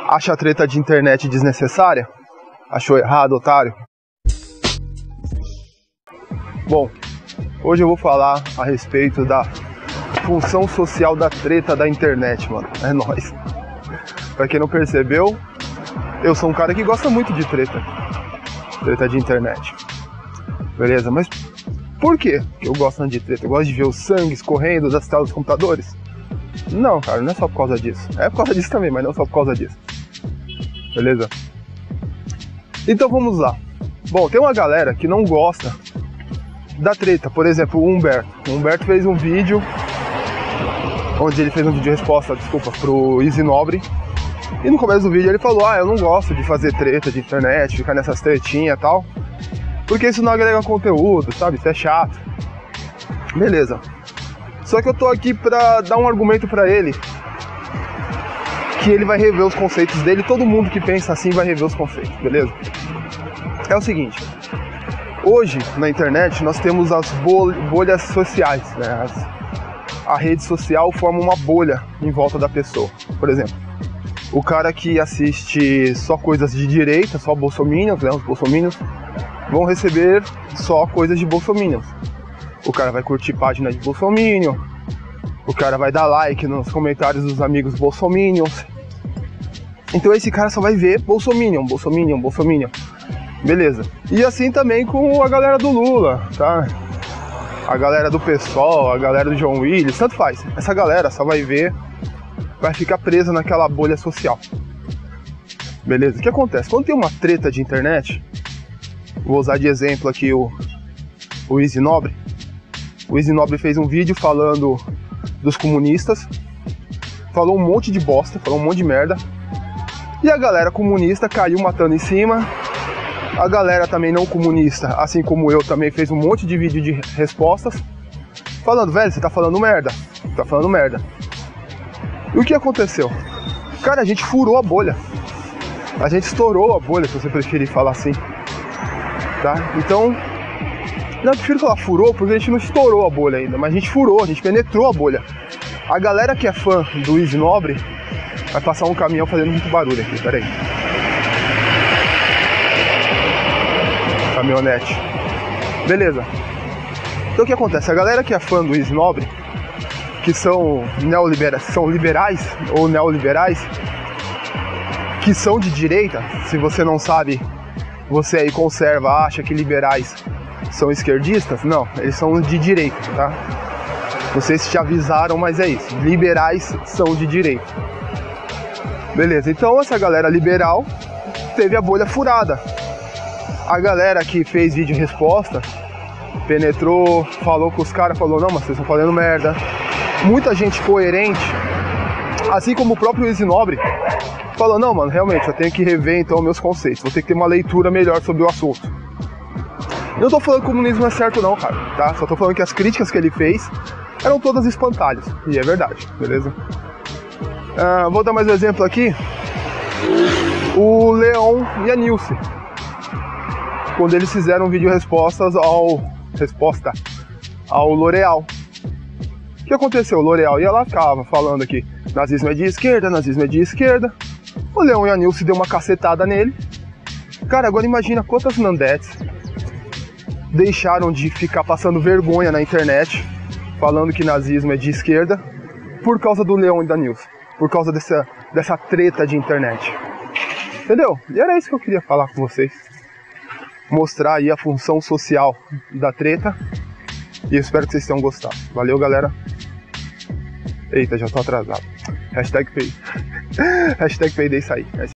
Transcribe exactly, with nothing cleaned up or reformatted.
Acha a treta de internet desnecessária? Achou errado, otário? Bom, hoje eu vou falar a respeito da função social da treta da internet, mano. É nóis. Pra quem não percebeu, eu sou um cara que gosta muito de treta. Treta de internet. Beleza? Mas por quê que eu gosto de treta? Eu gosto de ver o sangue escorrendo das telas dos computadores? Não, cara, não é só por causa disso. É por causa disso também, mas não só por causa disso. Beleza? Então vamos lá. Bom, tem uma galera que não gosta da treta. Por exemplo, o Humberto. O Humberto fez um vídeo onde ele fez um vídeo de resposta, desculpa, pro Easy Nobre. E no começo do vídeo ele falou: ah, eu não gosto de fazer treta de internet, ficar nessas tretinhas e tal, porque isso não agrega conteúdo, sabe? Isso é chato. Beleza. Só que eu tô aqui pra dar um argumento pra ele, que ele vai rever os conceitos dele. Todo mundo que pensa assim vai rever os conceitos, beleza? É o seguinte: hoje na internet nós temos as bol- bolhas sociais, né? As, a rede social forma uma bolha em volta da pessoa. Por exemplo, o cara que assiste só coisas de direita, só bolsominions, né? Os bolsominions vão receber só coisas de bolsominions. O cara vai curtir página de bolsominion, o cara vai dar like nos comentários dos amigos bolsominions. Então esse cara só vai ver bolsominion, bolsominion, bolsominion. Beleza. E assim também com a galera do Lula, tá? A galera do PSOL, a galera do João Willis, tanto faz. Essa galera só vai ver, vai ficar presa naquela bolha social. Beleza? O que acontece? Quando tem uma treta de internet, vou usar de exemplo aqui o, o Easy Nobre. O Easy Nobre fez um vídeo falando dos comunistas, falou um monte de bosta, falou um monte de merda, e a galera comunista caiu matando em cima. A galera também não comunista, assim como eu, também fez um monte de vídeo de respostas, falando: velho, você tá falando merda, tá falando merda. E o que aconteceu? Cara, a gente furou a bolha, a gente estourou a bolha, se você preferir falar assim, tá? Então, não, eu prefiro falar furou, porque a gente não estourou a bolha ainda, mas a gente furou, a gente penetrou a bolha. A galera que é fã do Easy Nobre vai passar um caminhão fazendo muito barulho aqui, peraí. Caminhonete. Beleza. Então o que acontece? A galera que é fã do Easy Nobre, que são neoliberais, são liberais ou neoliberais, que são de direita, se você não sabe, você aí conserva, acha que liberais são esquerdistas? Não, eles são de direita, tá? Não sei se te avisaram, mas é isso. Liberais são de direita. Beleza, então essa galera liberal teve a bolha furada. A galera que fez vídeo resposta penetrou, falou com os caras, falou: não, mas vocês estão falando merda. Muita gente coerente, assim como o próprio Easy Nobre, falou: não, mano, realmente eu tenho que rever então meus conceitos, vou ter que ter uma leitura melhor sobre o assunto. Eu não tô falando que o comunismo é certo não, cara, tá? Só tô falando que as críticas que ele fez eram todas espantalhos, e é verdade, beleza? Uh, vou dar mais um exemplo aqui. O Leon e a Nilce, quando eles fizeram vídeo respostas ao resposta ao L'Oréal. O que aconteceu? O L'Oréal ia lá, ficava falando aqui: nazismo é de esquerda, nazismo é de esquerda. O Leon e a Nilce deu uma cacetada nele. Cara, agora imagina quantas nandetes deixaram de ficar passando vergonha na internet falando que nazismo é de esquerda por causa do Leon e da Nilce, por causa dessa, dessa treta de internet. Entendeu? E era isso que eu queria falar com vocês. Mostrar aí a função social da treta. E eu espero que vocês tenham gostado. Valeu, galera. Eita, já tô atrasado. Hashtag Pay. Hashtag Payday sair.